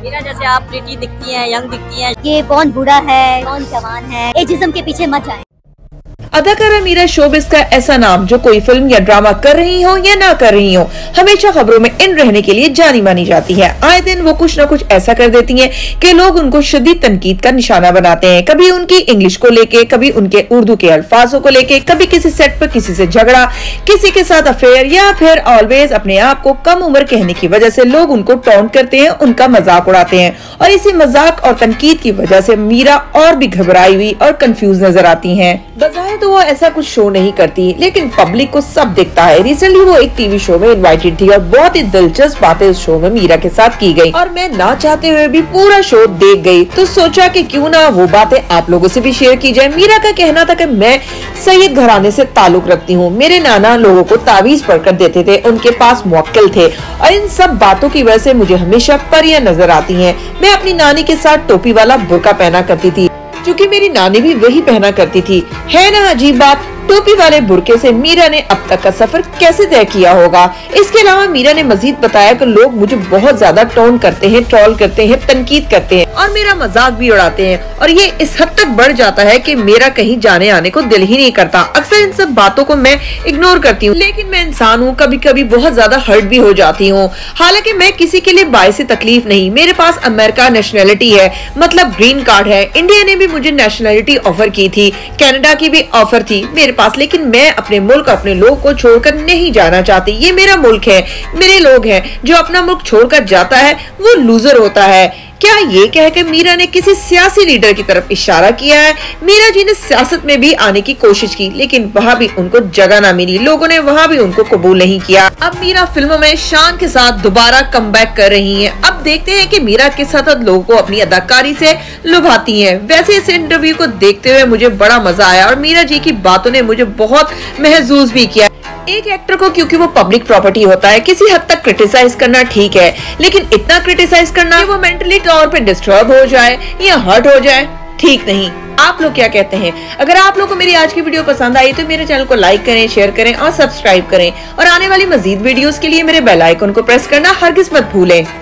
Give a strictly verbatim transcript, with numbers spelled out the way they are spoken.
मीरा जैसे आप प्रिटी दिखती हैं, यंग दिखती हैं। ये कौन बूढ़ा है कौन जवान है, एजिज्म के पीछे मत जाएं। अदाकारा मीरा शोबिस का ऐसा नाम जो कोई फिल्म या ड्रामा कर रही हो या ना कर रही हो, हमेशा खबरों में इन रहने के लिए जानी मानी जाती है। आए दिन वो कुछ न कुछ ऐसा कर देती हैं कि लोग उनको शदीद तनकीद का निशाना बनाते हैं। कभी उनकी इंग्लिश को लेके, कभी उनके उर्दू के अल्फाजों को लेके, कभी किसी सेट पर किसी से झगड़ा, किसी के साथ अफेयर, या फिर ऑलवेज अपने आप को कम उम्र कहने की वजह से लोग उनको टॉन्ट करते हैं, उनका मजाक उड़ाते हैं। और इसी मजाक और तनकीद की वजह से मीरा और भी घबराई हुई और कंफ्यूज नजर आती हैं। बजाय तो वो ऐसा कुछ शो नहीं करती, लेकिन पब्लिक को सब दिखता है। रिसेंटली वो एक टीवी शो में इनवाइटेड थी और बहुत ही दिलचस्प बातें उस शो में मीरा के साथ की गई और मैं ना चाहते हुए भी पूरा शो देख गई। तो सोचा कि क्यों ना वो बातें आप लोगों से भी शेयर की जाए। मीरा का कहना था कि मैं सैयद घराने से ताल्लुक रखती हूँ, मेरे नाना लोगों को तावीज पढ़कर देते थे, उनके पास मुवक्किल थे और इन सब बातों की वजह से मुझे हमेशा परियां नजर आती हैं। मैं अपनी नानी के साथ टोपी वाला बुर्का पहना करती थी, क्योंकि मेरी नानी भी वही पहना करती थी। है ना अजीब बात। टोपी वाले बुर्के से मीरा ने अब तक का सफर कैसे तय किया होगा। इसके अलावा मीरा ने मजीद बताया कि लोग मुझे बहुत ज्यादा टोन करते हैं, ट्रोल करते हैं, तनकीद करते हैं और मेरा मजाक भी उड़ाते हैं और ये इस हद तक बढ़ जाता है कि मेरा कहीं जाने आने को दिल ही नहीं करता। अक्सर इन सब बातों को मैं इग्नोर करती हूँ, लेकिन मैं इंसान हूँ, कभी कभी बहुत ज्यादा हर्ट भी हो जाती हूँ। हालांकि मैं किसी के लिए बायस तकलीफ नहीं। मेरे पास अमेरिका नेशनैलिटी है, मतलब ग्रीन कार्ड है। इंडिया ने भी मुझे नेशनैलिटी ऑफर की थी, कनाडा की भी ऑफर थी मेरे पास, लेकिन मैं अपने मुल्क, अपने लोग को छोड़कर नहीं जाना चाहती। ये मेरा मुल्क है, मेरे लोग हैं। जो अपना मुल्क छोड़कर जाता है वो लूजर होता है। क्या ये कहकर मीरा ने किसी सियासी लीडर की तरफ इशारा किया है? मीरा जी ने सियासत में भी आने की कोशिश की, लेकिन वहाँ भी उनको जगह ना मिली। लोगों ने वहाँ भी उनको कबूल नहीं किया। अब मीरा फिल्मों में शान के साथ दोबारा कमबैक कर रही हैं। अब देखते हैं कि मीरा किस हद तक लोगों को अपनी अदाकारी से लुभाती हैं। वैसे इस इंटरव्यू को देखते हुए मुझे बड़ा मजा आया और मीरा जी की बातों ने मुझे बहुत महसूस भी किया। एक एक्टर को क्योंकि वो पब्लिक प्रॉपर्टी होता है, किसी हद तक क्रिटिसाइज करना ठीक है, लेकिन इतना क्रिटिसाइज करना कि वो मेंटली तौर पे डिस्टर्ब हो जाए या हर्ट हो जाए, ठीक नहीं। आप लोग क्या कहते हैं? अगर आप लोगों को मेरी आज की वीडियो पसंद आई तो मेरे चैनल को लाइक करें, शेयर करें और सब्सक्राइब करें और आने वाली मजीद वीडियोस के लिए मेरे बेल आइकन को प्रेस करना हरगिज मत भूलें।